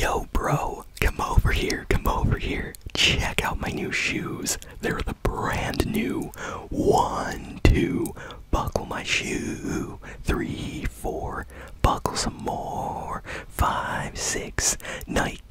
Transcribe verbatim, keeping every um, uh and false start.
Yo, bro, come over here, come over here. Check out my new shoes. They're the brand new. One, two, buckle my shoe. Three, four, buckle some more. Five, six, Nike